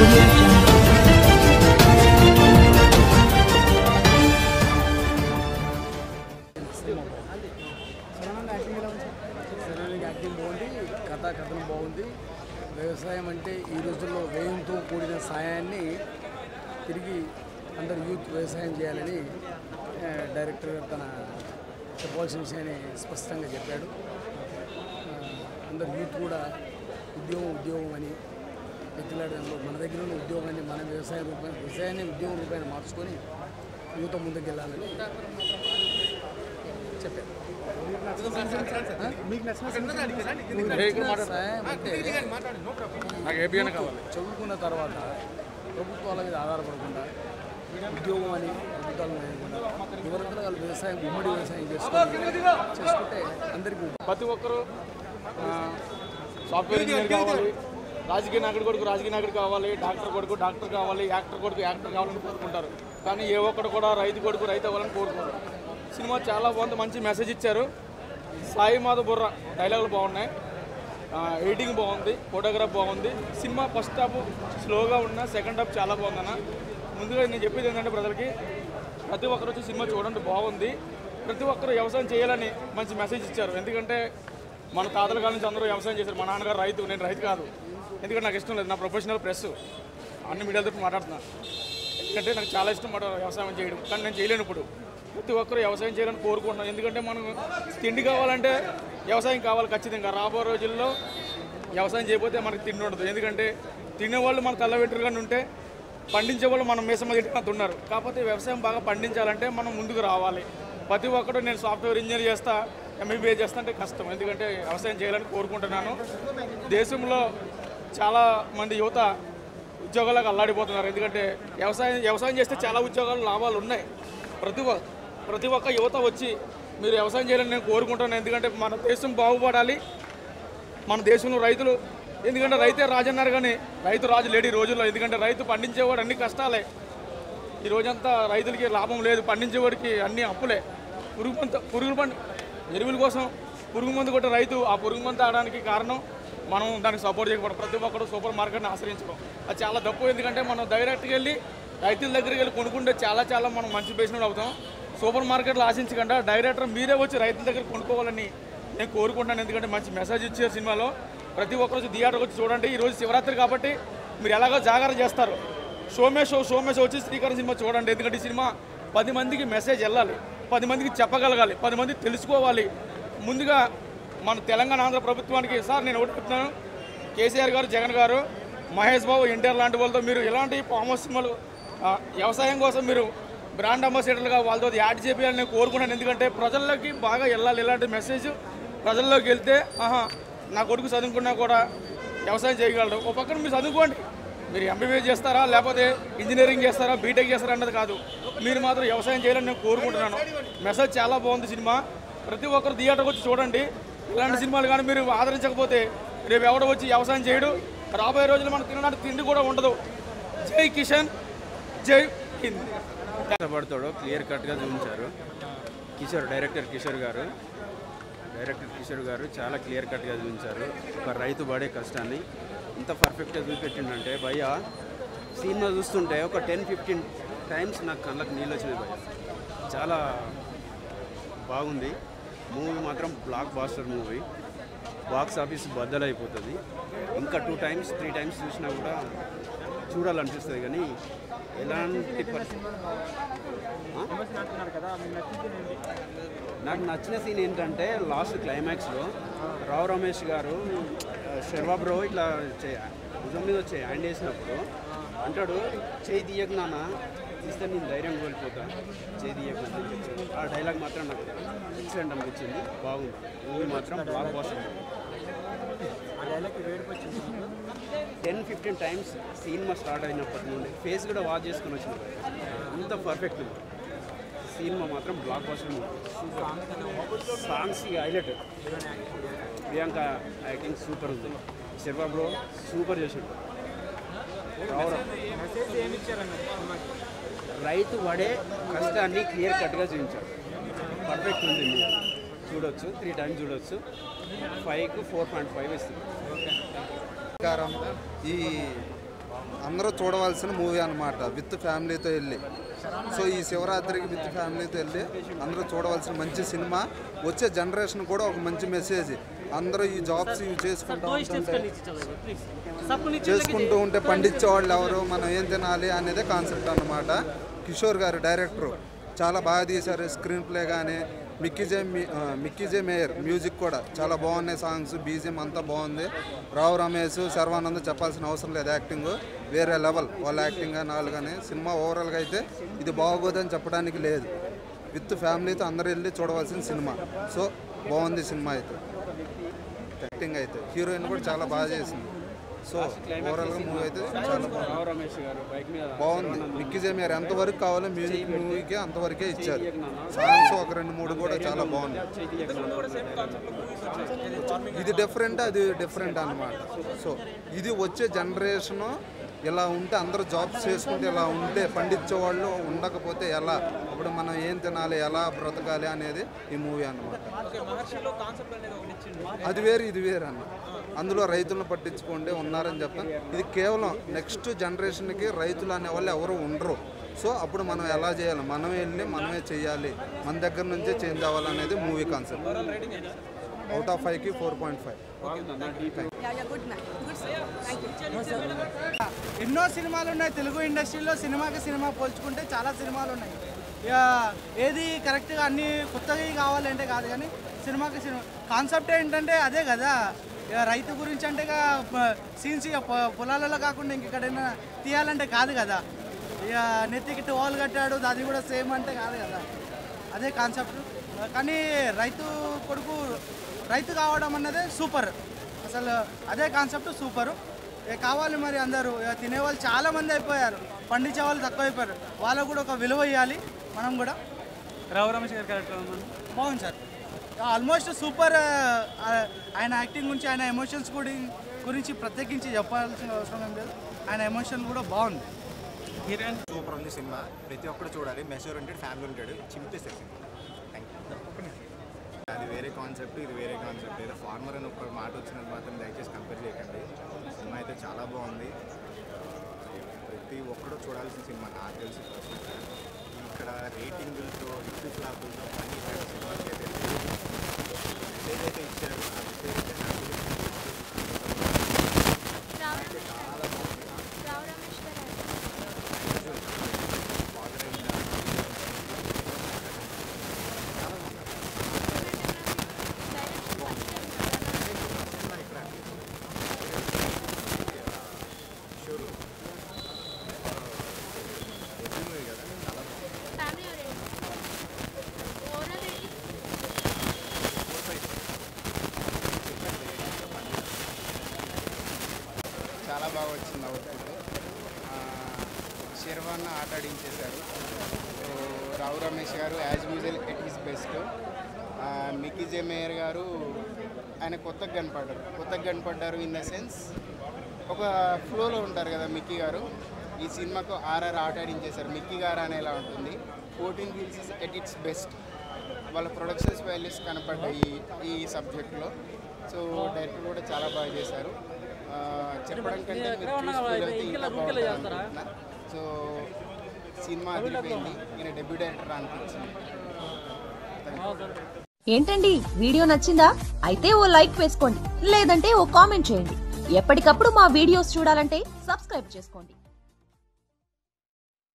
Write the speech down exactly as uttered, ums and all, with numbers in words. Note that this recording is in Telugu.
audio jungle. యాక్టింగ్ బాగుంది, కథ కథనం బాగుంది. వ్యవసాయం అంటే ఈ రోజుల్లో వ్యయంతో కూడిన సాయాన్ని తిరిగి అందరు యూత్ వ్యవసాయం చేయాలని డైరెక్టర్ తన చెప్పాల్సిన విషయాన్ని స్పష్టంగా చెప్పాడు. అందరు యూత్ కూడా ఉద్యోగం ఉద్యోగం అని ఎత్తులాడడంలో మన దగ్గర ఉన్న ఉద్యోగాన్ని మన వ్యవసాయ రూపాయలు వ్యవసాయాన్ని ఉద్యోగం రూపాయలు మార్చుకొని యువత ముందుకు వెళ్ళాలని చెప్పారు. చదువుకున్న తర్వాత ప్రభుత్వాల మీద ఆధారపడకుండా ఉద్యోగం అని ప్రభుత్వాలు వేయకుండా ఎవరంతా వాళ్ళు వ్యవసాయం ఉమ్మడి వ్యవసాయం చేసుకుని చేసుకుంటే అందరికీ ప్రతి ఒక్కరూ సాఫ్ట్వేర్ ఇంజనీర్ కావాలి, రాజకీయ నాయకుడు కొడుకు రాజకీయ నాయకుడు కావాలి, డాక్టర్ కొడుకు డాక్టర్ కావాలి, యాక్టర్ కొడుకు యాక్టర్ కావాలని కోరుకుంటారు. కానీ ఏ ఒక్కడు కూడా రైతు కొడుకు రైతు అవ్వాలని కోరుకుంటారు. సినిమా చాలా బాగుంది, మంచి మెసేజ్ ఇచ్చారు. సాయి మాధవ్ బుర్ర డైలాగులు బాగున్నాయి, ఎడిటింగ్ బాగుంది, ఫోటోగ్రాఫ్ బాగుంది. సినిమా ఫస్ట్ హాఫ్ స్లోగా ఉన్న సెకండ్ హాఫ్ చాలా బాగుందన్న. ముందుగా నేను చెప్పేది ఏంటంటే ప్రజలకి ప్రతి ఒక్కరు వచ్చి సినిమా చూడండి, బాగుంది. ప్రతి ఒక్కరు వ్యవసాయం చేయాలని మంచి మెసేజ్ ఇచ్చారు. ఎందుకంటే మన తాతల కాలం నుంచి అందరూ వ్యవసాయం చేశారు. మా నాన్నగారు రైతు, నేను రైతు కాదు. ఎందుకంటే నాకు ఇష్టం లేదు, నా ప్రొఫెషనల్ ప్రెస్ అన్ని మీడియాలతో మాట్లాడుతున్నాను. ఎందుకంటే నాకు చాలా ఇష్టం మాట వ్యవసాయం చేయడం, కానీ నేను చేయలేనప్పుడు ప్రతి ఒక్కరు వ్యవసాయం చేయాలని కోరుకుంటున్నాను. ఎందుకంటే మనం తిండి కావాలంటే వ్యవసాయం కావాలి ఖచ్చితంగా. రాబో రోజుల్లో వ్యవసాయం చేయకపోతే మనకు తిండి ఉండదు. ఎందుకంటే తినేవాళ్ళు మన తల్ల వెంట్రుగానే ఉంటే పండించే వాళ్ళు మనం మీసమ్మ తింటున్నట్టు ఉన్నారు. కాకపోతే వ్యవసాయం బాగా పండించాలంటే మనం ముందుకు రావాలి. ప్రతి ఒక్కరు నేను సాఫ్ట్వేర్ ఇంజనీర్ చేస్తా, ఎంబీబీఏ చేస్తా అంటే కష్టం. ఎందుకంటే వ్యవసాయం చేయాలని కోరుకుంటున్నాను. దేశంలో చాలా మంది యువత ఉద్యోగాలకు అల్లాడిపోతున్నారు. ఎందుకంటే వ్యవసాయం వ్యవసాయం చేస్తే చాలా ఉద్యోగాలు లాభాలు ఉన్నాయి. ప్రతి ప్రతి ఒక్క యువత వచ్చి మీరు వ్యవసాయం చేయాలని నేను కోరుకుంటున్నాను. ఎందుకంటే మన దేశం బాగుపడాలి, మన దేశంలో రైతులు, ఎందుకంటే రైతే రాజు అన్నారు కానీ రైతు రాజు లేడు ఈ రోజుల్లో. ఎందుకంటే రైతు పండించేవాడు అన్ని కష్టాలే. ఈ రోజంతా రైతులకి లాభం లేదు, పండించేవాడికి అన్ని అప్పులే. పురుగు మందు పురుగుల పండు ఎరువుల కోసం పురుగు మందు కొట్టే రైతు ఆ పురుగు మందు ఆడడానికి కారణం మనం దానికి సపోర్ట్ చేయకపోవడం. ప్రతి ఒక్కరు సూపర్ మార్కెట్ని ఆశ్రయించడం అది చాలా తప్పు. ఎందుకంటే మనం డైరెక్ట్గా వెళ్ళి రైతుల దగ్గరికి వెళ్ళి కొనుక్కుంటే చాలా చాలా మనం మంచి బేసినప్పుడు అవుతాం. సూపర్ మార్కెట్లో ఆశించకుండా డైరెక్టర్ మీరే వచ్చి రైతుల దగ్గర కొనుక్కోవాలని నేను కోరుకుంటాను. ఎందుకంటే మంచి మెసేజ్ ఇచ్చే సినిమాలో ప్రతి ఒక్కరు వచ్చి థియేటర్కి వచ్చి చూడండి. ఈరోజు శివరాత్రి కాబట్టి మీరు ఎలాగో జాగ్రత్త చేస్తారు. షోమే షో షోమే షో వచ్చి శ్రీకారం సినిమా చూడండి. ఎందుకంటే ఈ సినిమా పది మందికి మెసేజ్ వెళ్ళాలి, పది మందికి చెప్పగలగాలి, పది మంది తెలుసుకోవాలి. ముందుగా మన తెలంగాణ ఆంధ్ర ప్రభుత్వానికి సార్ నేను ఒకటి చెప్తున్నాను, కేసీఆర్ గారు, జగన్ గారు, మహేష్ బాబు, ఎన్టీఆర్ లాంటి వాళ్ళతో మీరు ఎలాంటి ఫామ్ సినిమాలు వ్యవసాయం కోసం మీరు బ్రాండ్ అంబాసిడర్లుగా వాళ్ళతో యాడ్ చేయాలని నేను కోరుకున్నాను. ఎందుకంటే ప్రజల్లోకి బాగా వెళ్ళాలి. ఇలాంటి మెసేజ్ ప్రజల్లోకి వెళ్తే ఆహా నా కొడుకు చదువుకున్నా కూడా వ్యవసాయం చేయగలరు. ఒక పక్కన మీరు చదువుకోండి, మీరు ఎంబీబీఏ చేస్తారా లేకపోతే ఇంజనీరింగ్ చేస్తారా బీటెక్ చేస్తారా అన్నది కాదు, మీరు మాత్రం వ్యవసాయం చేయాలని నేను కోరుకుంటున్నాను. మెసేజ్ చాలా బాగుంది సినిమా. ప్రతి ఒక్కరు థియేటర్కి వచ్చి చూడండి. ఇలాంటి సినిమాలు కానీ మీరు ఆదరించకపోతే రేపు ఎవడో వచ్చి వ్యవసాయం చేయడు. రాబోయే రోజులు మనకు తినడానికి తిండి కూడా ఉండదు. జై కిషన్, జై హింద్. కష్టపడతాడో క్లియర్ కట్గా చూపించారు. కిషోర్ డైరెక్టర్ కిషోర్ గారు డైరెక్టర్ కిషోర్ గారు చాలా క్లియర్ కట్గా చూపించారు ఒక రైతు పడే కష్టాన్ని. ఇంత పర్ఫెక్ట్గా చూపెట్టిందంటే భయ్య సినిమా చూస్తుంటే ఒక టెన్ ఫిఫ్టీన్ టైమ్స్ నాకు కళ్ళకు నీళ్ళు వచ్చినాయి భయ్య. చాలా బాగుంది మూవీ మాత్రం. Blockbuster movie, box office బద్దలైపోతుంది. ఇంకా టూ టైమ్స్ త్రీ టైమ్స్ చూసినా కూడా చూడాలనిపిస్తుంది. కానీ ఎలాంటి నాకు నచ్చిన సీన్ ఏంటంటే లాస్ట్ క్లైమాక్స్లో రావు రమేష్ గారు శర్వా బ్రో ఇట్లా భుజం మీద వచ్చే హ్యాండ్ వేసినప్పుడు అంటాడు, చేయి తీయక నాన్న, తీస్తే నేను ధైర్యం కోల్పోతా, చేయి తీయక. ఆ డైలాగ్ మాత్రం నాకు ఎక్సలెంట్ అనిపించింది, బాగుంది. మూవీ మాత్రం blockbuster. Ten fifteen times సినిమా స్టార్ట్ అయినప్పటి నుండి ఫేస్ కూడా వాచ్ చేసుకుని వచ్చింది. అంత పర్ఫెక్ట్ సినిమా మాత్రం blockbuster. Songs highlight. Priyanka acting super ఉంది. శర్వా బ్రో సూపర్ చేసాడు. రైతు పడే కష్టాన్ని క్లియర్ కట్గా చూపించాడు. పర్ఫెక్ట్ ఉంది, చూడొచ్చు, త్రీ టైమ్స్ చూడొచ్చు. ఫైవ్కు ఫోర్ పాయింట్ ఫైవ్ ఇస్తుంది. ఈ అందరూ చూడవలసిన మూవీ అనమాట, విత్ ఫ్యామిలీతో వెళ్ళి. సో ఈ శివరాత్రికి విత్ ఫ్యామిలీతో వెళ్ళి అందరూ చూడవలసిన మంచి సినిమా. వచ్చే జనరేషన్ కూడా ఒక మంచి మెసేజ్. అందరూ ఈ జాబ్స్ ఇవి చేసుకుంటూ ఉంటుంటే చేసుకుంటూ ఉంటే పండించే వాళ్ళు ఎవరు, మనం ఏం తినాలి అనేదే కాన్సెప్ట్ అన్నమాట. కిషోర్ గారు డైరెక్టరు చాలా బాగా తీశారు. స్క్రీన్ ప్లే కానీ మిక్కీ జే మిక్కీ జే మేయర్ మ్యూజిక్ కూడా చాలా బాగున్నాయి. సాంగ్స్ బీజిఎం అంతా బాగుంది. రావు రమేష్, శర్వానంద్ చెప్పాల్సిన అవసరం లేదు. యాక్టింగ్ వేరే లెవెల్ వాళ్ళ యాక్టింగ్ కానీ వాళ్ళు కానీ. సినిమా ఓవరాల్గా అయితే ఇది బాగోదని చెప్పడానికి లేదు. విత్ ఫ్యామిలీతో అందరూ వెళ్ళి చూడవలసిన సినిమా. సో బాగుంది సినిమా అయితే. యాక్టింగ్ అయితే హీరోయిన్ కూడా చాలా బాగా చేసింది. సో ఓవరాల్గా మూవీ అయితే చాలా బాగుంది. మిక్కీ జే మేయర్ ఎంతవరకు కావాలో మ్యూజిక్ మూవీకి అంతవరకే ఇచ్చారు. సాంగ్స్ ఒక రెండు మూడు కూడా చాలా బాగుంది. ఇది డిఫరెంట్, అది డిఫరెంట్ అన్నమాట. సో ఇది వచ్చే జనరేషను ఇలా ఉంటే అందరూ జాబ్స్ చేసుకుంటే ఇలా ఉంటే పండించే వాళ్ళు ఉండకపోతే ఎలా, అప్పుడు మనం ఏం తినాలి, ఎలా బ్రతకాలి అనేది ఈ మూవీ అన్నమాట. అది వేరు ఇది వేరు అన్న. అందులో రైతులను పట్టించుకోండి ఉన్నారని చెప్తాను. ఇది కేవలం నెక్స్ట్ జనరేషన్కి రైతులు అనే వాళ్ళు ఎవరు ఉండరు. సో అప్పుడు మనం ఎలా చేయాలి, మనమే వెళ్ళి మనమే చేయాలి, మన దగ్గర నుంచే చేంజ్ అవ్వాలనేది మూవీ కాన్సెప్ట్. అవుట్ ఆఫ్ ఫైవ్కి ఫోర్ పాయింట్ ఫైవ్. ఎన్నో సినిమాలు ఉన్నాయి తెలుగు ఇండస్ట్రీలో. సినిమాకి సినిమా పోల్చుకుంటే చాలా సినిమాలు ఉన్నాయి. ఏది కరెక్ట్గా అన్నీ కొత్తగా కావాలంటే కాదు, కానీ సినిమాకి సినిమా కాన్సెప్ట్ ఏంటంటే అదే కదా. రైతు గురించి అంటే సీన్స్ పొలాలలో కాకుండా ఇంకెక్కడైనా తీయాలంటే కాదు కదా. ఇక నెత్తికి టోల్ కట్టాడు అది కూడా సేమ్ అంటే కాదు కదా. అదే కాన్సెప్ట్. కానీ రైతు కొడుకు రైతు కావడం అన్నదే సూపర్. అసలు అదే కాన్సెప్ట్ సూపరు. కావాలి మరి అందరూ తినేవాళ్ళు చాలామంది అయిపోయారు, పండించే వాళ్ళు తక్కువ అయిపోయారు. వాళ్ళకు కూడా ఒక విలువ ఇవ్వాలి మనం కూడా. రావు రమేష్ గారి క్యారెక్టర్ బాగుంది సార్, ఆల్మోస్ట్ సూపర్. ఆయన యాక్టింగ్ గురించి, ఆయన ఎమోషన్స్ గుడి గురించి ప్రత్యేకించి చెప్పాల్సిన అవసరం ఏం లేదు. ఆయన ఎమోషన్ కూడా బాగుంది. హీరోయిన్ సూపర్ ఉంది సినిమా, ప్రతి ఒక్కరు చూడాలి. మెచ్యూర్ ఉంటాడు, ఫ్యామిలీ ఉంటాడు, చింపేసేసి. Thank you. అది వేరే కాన్సెప్ట్, ఇది వేరే కాన్సెప్ట్. ఏదో ఫార్మర్ అని ఒక మాట వచ్చినది మాత్రం దయచేసి కంపేర్ చేయకండి. సినిమా అయితే చాలా బాగుంది, ప్రతి ఒక్కరు చూడాల్సిన సినిమా నాకు తెలిసి. ఇక్కడ రేటింగులతో హిట్ ఫ్లాపులతో అన్ని సినిమాకి అయితే ఏదైతే ఇచ్చారు చాలా బాగా వచ్చింది అవుట్పుట్. శర్వాన్న ఆట ఆడించేశారు. రావు రమేష్ గారు as usual at his best. Mickey జే మేయర్ గారు ఆయన కొత్తగా కనపడ్డారు కొత్తగా కనపడ్డారు ఇన్ ద సెన్స్ ఒక ఫ్లోలో ఉంటారు కదా మిక్కీ గారు. ఈ సినిమాకు ఆర్ఆర్ ఆట ఆడించేశారు. మిక్కీ గారు అనేలా ఉంటుంది. Fourteen wheels is at its best. వాళ్ళ ప్రొడక్షన్స్ వాల్యూస్ కనపడ్డాయి ఈ సబ్జెక్ట్లో. సో డైరెక్టర్ కూడా చాలా బాగా చేశారు. చెప్పడం కంటే సో సినిమా అదిరిపోయింది. ఈయన డెబ్యూ డైరెక్టర్ అనిపించింది. ఏంటండి వీడియో నచ్చిందా? అయితే ఓ లైక్ వేసుకోండి, లేదంటే ఓ కామెంట్ చేయండి. ఎప్పటికప్పుడు మా వీడియోస్ చూడాలంటే సబ్స్క్రైబ్ చేసుకోండి.